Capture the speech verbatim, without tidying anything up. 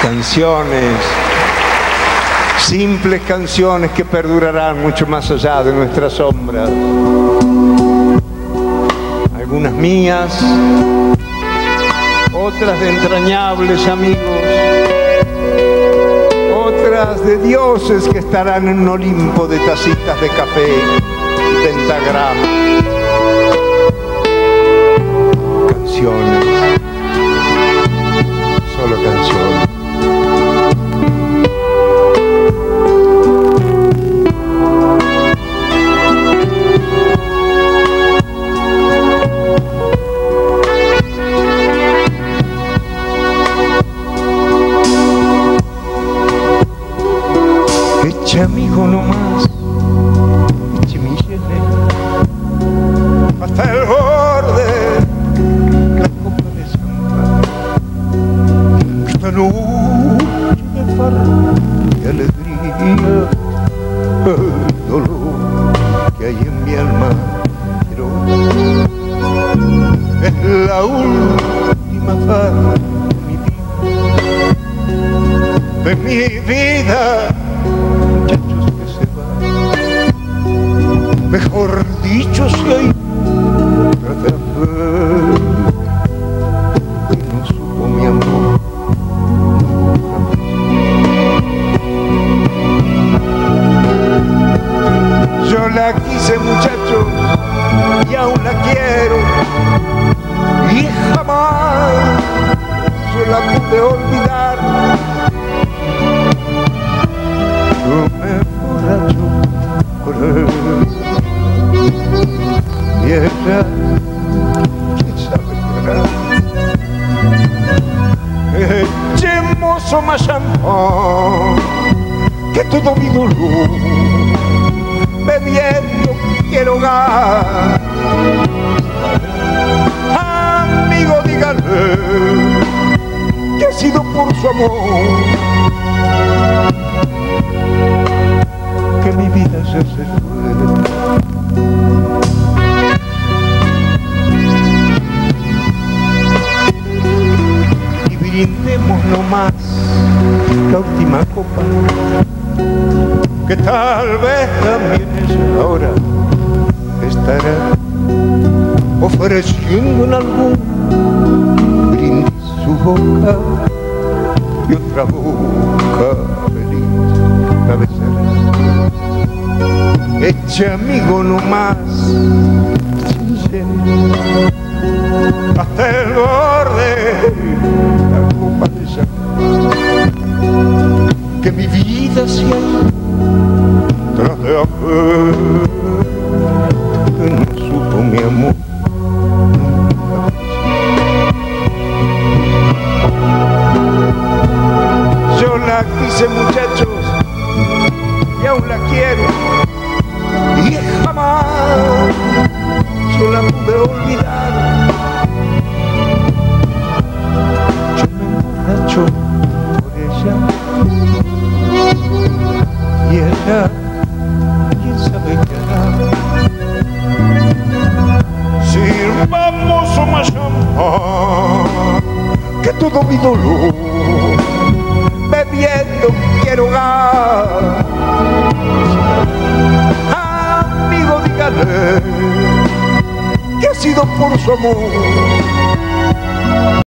Canciones, simples canciones que perdurarán mucho más allá de nuestras sombras. Algunas mías, otras de entrañables amigos, otras de dioses que estarán en un Olimpo de tacitas de café y pentagramas. Canciones, solo canciones. Eche amigo no más, eche mi llene hasta el borde, la copa de champán. Esta noche de farra y alegría, el dolor que hay en mi alma, pero es la última farra de mi vida, de mi vida. Muchachos que se van, mejor dicho, si hay otra vez que no supo mi amor nunca. Yo la quise, muchachos, y aún la quiero, y jamás yo la pude olvidar. Yo me emborracho con él y ella, quién sabe qué hará. Echemos más champán, que todo mi dolor bebiendo quiero hogar. Amigo, dígale que ha sido por su amor que mi vida ya se fue. Y brindemos nomás la última copa, que tal vez también ella ahora estará ofreciendo en algún brindis su boca y otra boca feliz la besará. Eche amigo no más, hasta el borde la copa de champán, que mi vida sea tras de aquel que no supo mi amor nunca. Yo la quise, muchachos, y aún la quiero, y jamás yo la pude olvidar. Yo me emborracho por ella, y ella, quién sabe qué hará. Sirvamos más champán, que todo mi dolor bebiendo quiero hogar. Amigo, dígale que ha sido por su amor